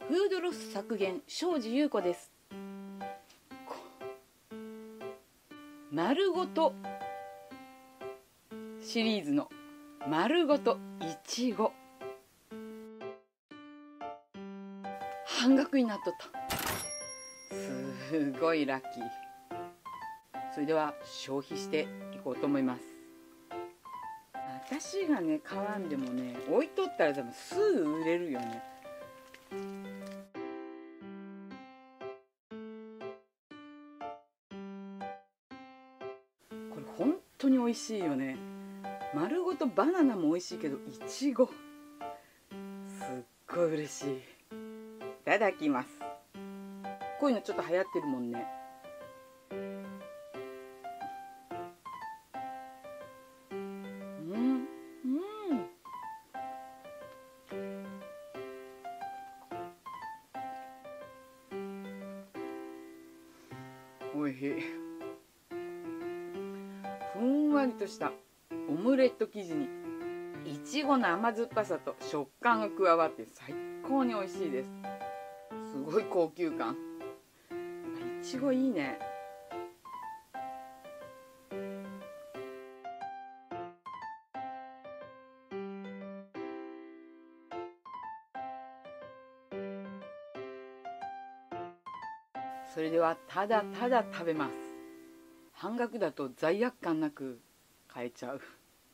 フードロス削減庄司優子です。丸ごとシリーズの丸ごといちご半額になっとった。すごいラッキー。それでは消費していこうと思います。私がね買わんでもね置いとったら多分すぐ売れるよね。これ本当に美味しいよね。丸ごとバナナも美味しいけどいちごすっごい嬉しい。いただきます。こういうのちょっと流行ってるもんね。おいしい。ふんわりとしたオムレット生地にいちごの甘酸っぱさと食感が加わって最高に美味しいです。すごい高級感。いちごいいね。それではただただ食べます。半額だと罪悪感なく買えちゃう。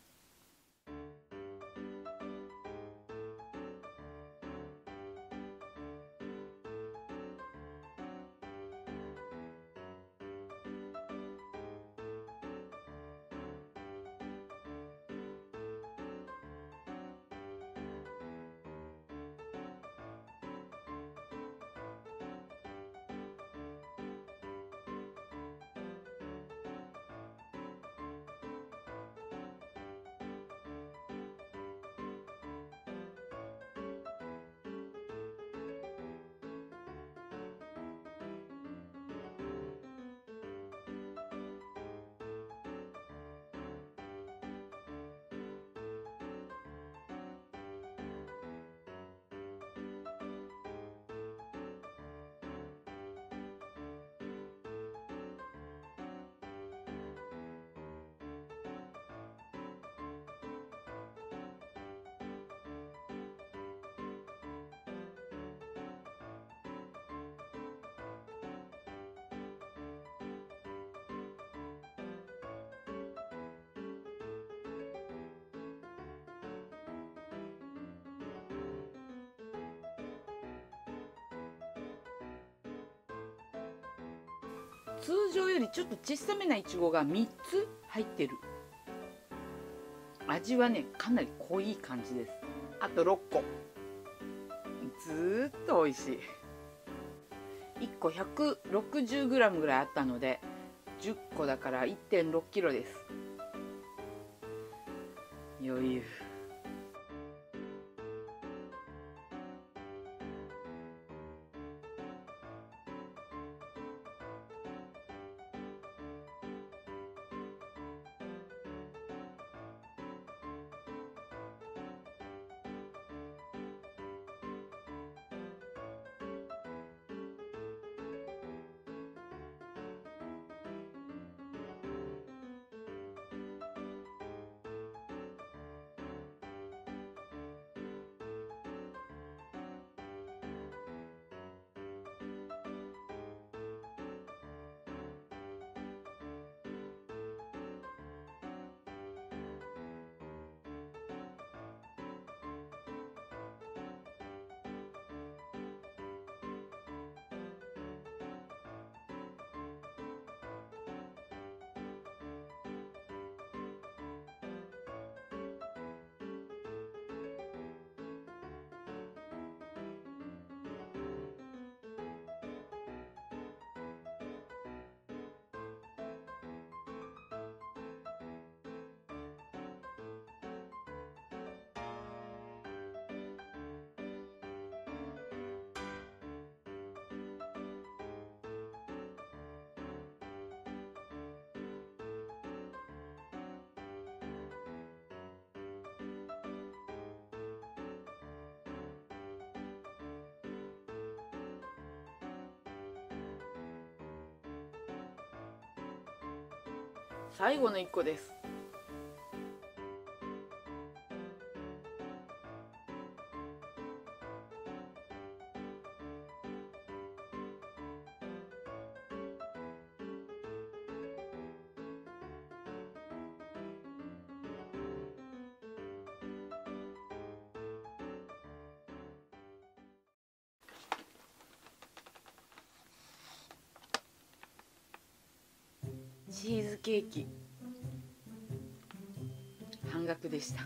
通常よりちょっと小さめないちごが3つ入ってる。味はねかなり濃い感じです。あと6個ずーっと美味しい。1個 160g ぐらいあったので10個だから 1.6kg です。余裕。 最後の1個です。チーズケーキ半額でした。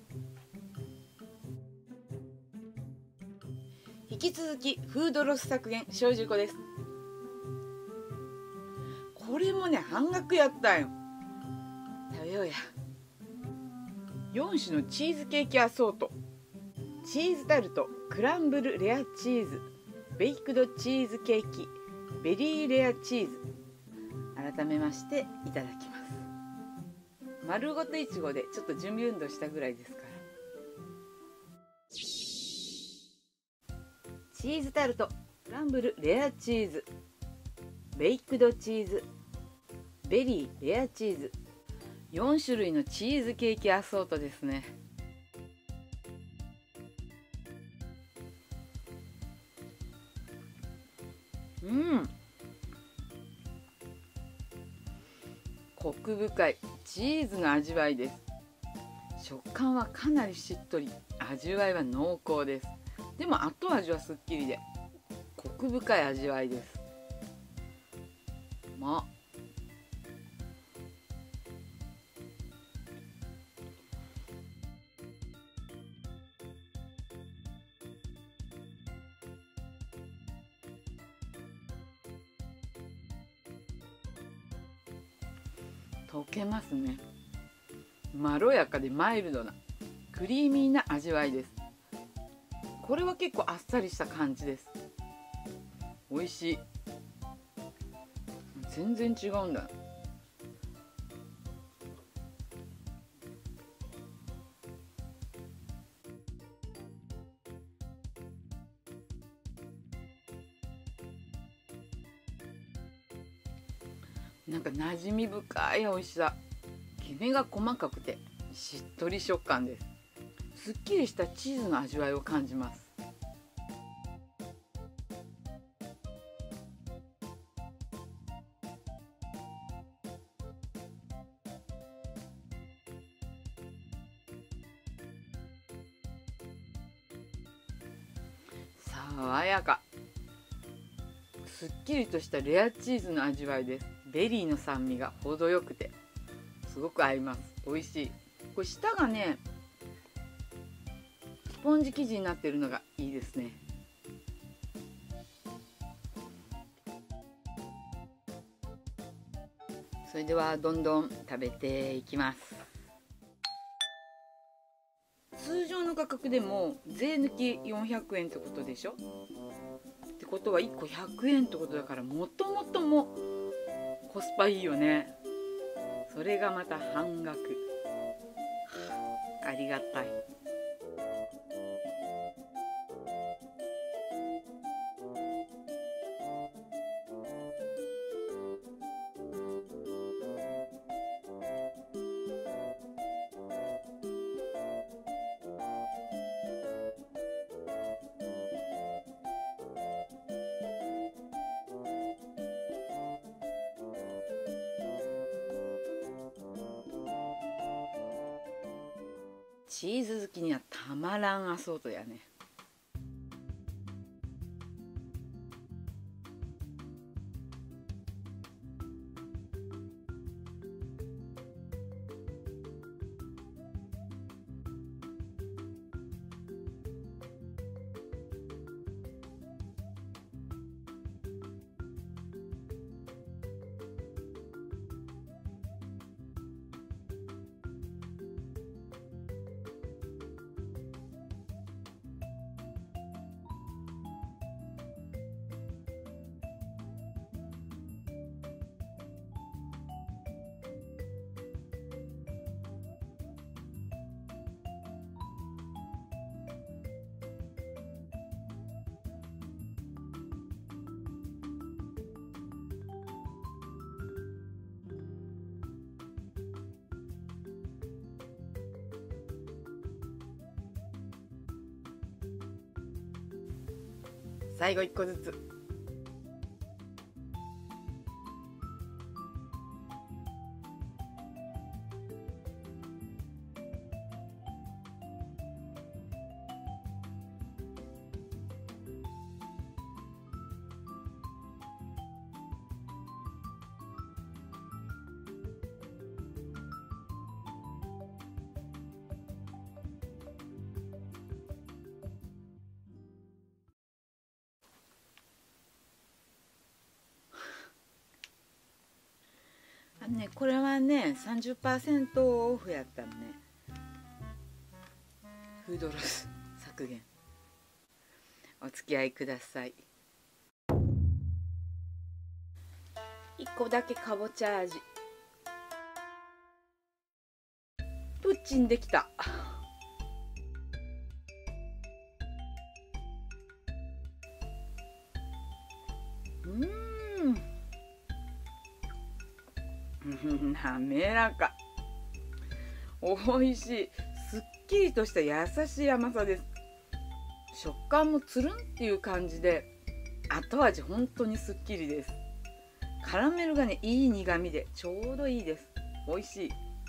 引き続きフードロス削減小10個です。これもね半額やったんよ。食べようや。4種のチーズケーキアソート、チーズタルト、クランブルレアチーズ、ベイクドチーズケーキ、ベリーレアチーズ。改めましていただきます。丸ごといちごでちょっと準備運動したぐらいですから。チーズタルト、クランブルレアチーズ、ベイクドチーズ、ベリーレアチーズ、4種類のチーズケーキアソートですね。コク深いチーズの味わいです。食感はかなりしっとり、味わいは濃厚です。でも後味はすっきりでコク深い味わいです。溶けますね。まろやかでマイルドなクリーミーな味わいです。これは結構あっさりした感じです。美味しい。全然違うんだ。なんか馴染み深い美味しさ。きめが細かくてしっとり食感です。すっきりしたチーズの味わいを感じます。爽やか、すっきりとしたレアチーズの味わいです。ベリーの酸味が程よくてすごく合います。美味しい。これ下がねスポンジ生地になってるのがいいですね。それではどんどん食べていきます。通常の価格でも税抜き400円ってことでしょ。ってことは1個100円ってことだから、もともともコスパいいよね。それがまた半額、ありがたい。チーズ好きにはたまらんアソートやね。 最後1個ずつ。これはね 30% オフやったのね。フードロス削減、お付き合いください。1個だけかぼちゃ味。プッチンできた。滑らか、おいしい。すっきりとした優しい甘さです。食感もつるんっていう感じで、後味本当にすっきりです。カラメルがねいい苦味でちょうどいいです。おいしい。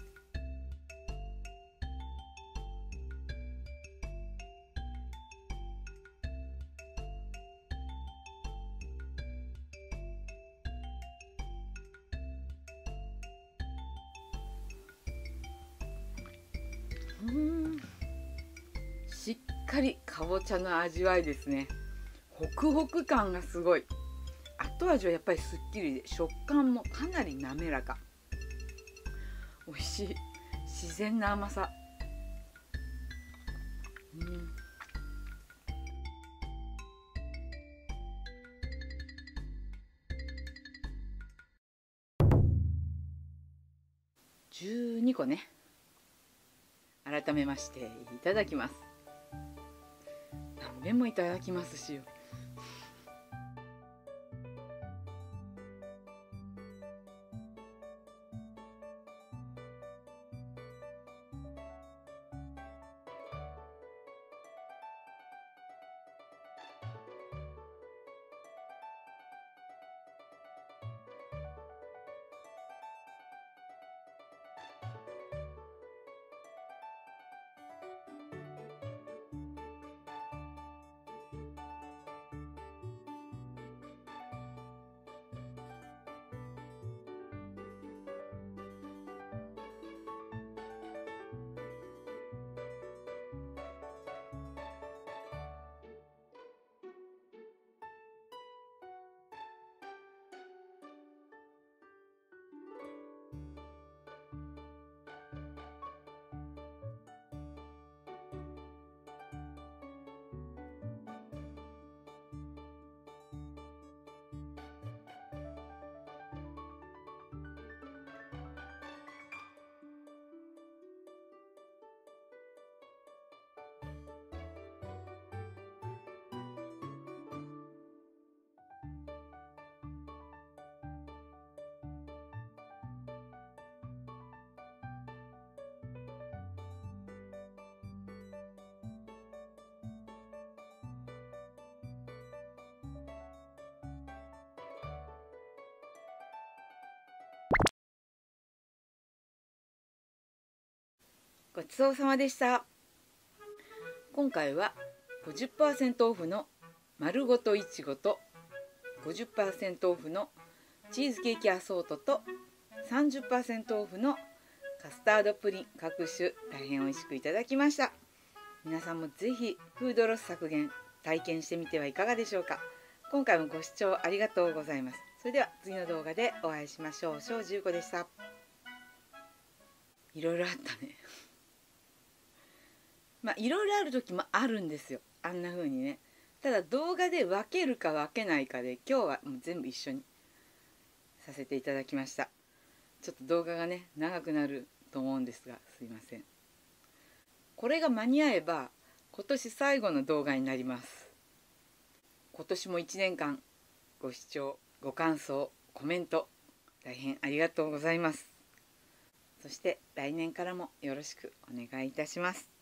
しっかりかぼちゃの味わいですね。ホクホク感がすごい。後味はやっぱりすっきりで、食感もかなり滑らか。美味しい。自然な甘さ。12個ね。改めましていただきます。何遍もいただきますしよ。ごちそうさまでした。今回は 50% オフの丸ごといちごと 50% オフのチーズケーキアソートと 30% オフのカスタードプリン各種大変美味しくいただきました。皆さんもぜひフードロス削減体験してみてはいかがでしょうか。今回もご視聴ありがとうございます。それでは次の動画でお会いしましょう。庄司優子でした。いろいろあったね。いろいろある時もあるんですよ、あんな風にね。ただ動画で分けるか分けないかで今日はもう全部一緒にさせていただきました。ちょっと動画がね長くなると思うんですがすいません。これが間に合えば今年最後の動画になります。今年も1年間ご視聴ご感想コメント大変ありがとうございます。そして来年からもよろしくお願いいたします。